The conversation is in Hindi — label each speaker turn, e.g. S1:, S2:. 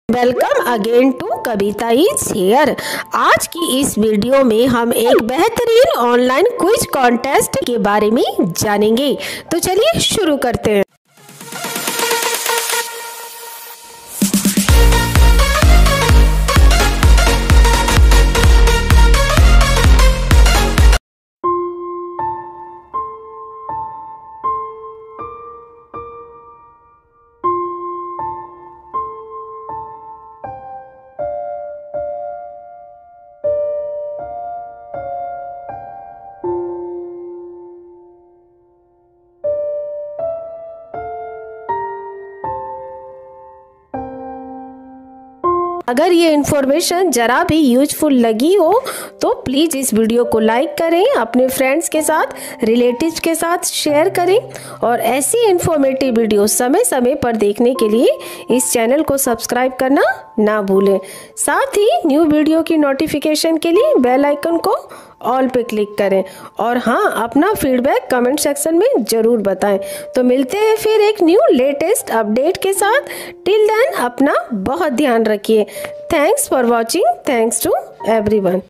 S1: Welcome again to Kavita is here. आज की इस वीडियो में हम एक बेहतरीन ऑनलाइन क्विज कॉन्टेस्ट के बारे में जानेंगे। तो चलिए शुरू करते हैं। अगर ये इन्फॉर्मेशन ज़रा भी यूजफुल लगी हो तो प्लीज़ इस वीडियो को लाइक करें, अपने फ्रेंड्स के साथ, रिलेटिव्स के साथ शेयर करें और ऐसी इन्फॉर्मेटिव वीडियो समय समय पर देखने के लिए इस चैनल को सब्सक्राइब करना ना भूलें। साथ ही न्यू वीडियो की नोटिफिकेशन के लिए बेल आइकन को ऑल पे क्लिक करें और हाँ, अपना फीडबैक कमेंट सेक्शन में ज़रूर बताएं। तो मिलते हैं फिर एक न्यू लेटेस्ट अपडेट के साथ। टिल देन अपना बहुत ध्यान रखिए। Thanks for watching. Thanks to everyone.